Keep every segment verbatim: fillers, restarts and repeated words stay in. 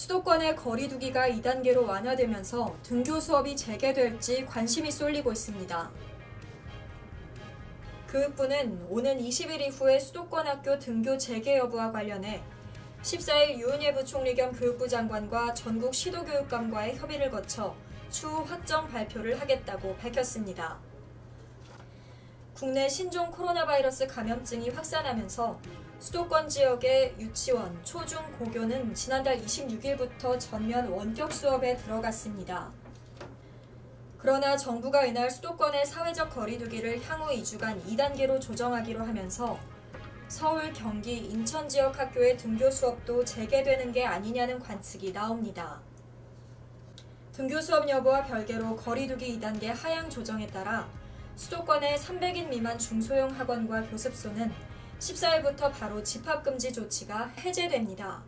수도권의 거리 두기가 이 단계로 완화되면서 등교 수업이 재개될지 관심이 쏠리고 있습니다. 교육부는 오는 이십 일 이후의 수도권 학교 등교 재개 여부와 관련해 십사 일 유은혜 부총리 겸 교육부 장관과 전국 시도교육감과의 협의를 거쳐 추후 확정 발표를 하겠다고 밝혔습니다. 국내 신종 코로나 바이러스 감염증이 확산하면서 수도권 지역의 유치원, 초중, 고교는 지난달 이십육 일부터 전면 원격 수업에 들어갔습니다. 그러나 정부가 이날 수도권의 사회적 거리 두기를 향후 이 주간 이 단계로 조정하기로 하면서 서울, 경기, 인천 지역 학교의 등교 수업도 재개되는 게 아니냐는 관측이 나옵니다. 등교 수업 여부와 별개로 거리 두기 이 단계 하향 조정에 따라 수도권의 삼백 인 미만 중소형 학원과 교습소는 십사 일부터 바로 집합금지 조치가 해제됩니다.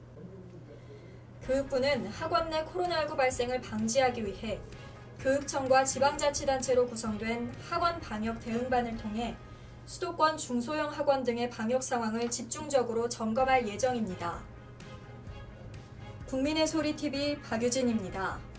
교육부는 학원 내 코로나십구 발생을 방지하기 위해 교육청과 지방자치단체로 구성된 학원 방역 대응반을 통해 수도권 중소형 학원 등의 방역 상황을 집중적으로 점검할 예정입니다. 국민의 소리 티비 박유진입니다.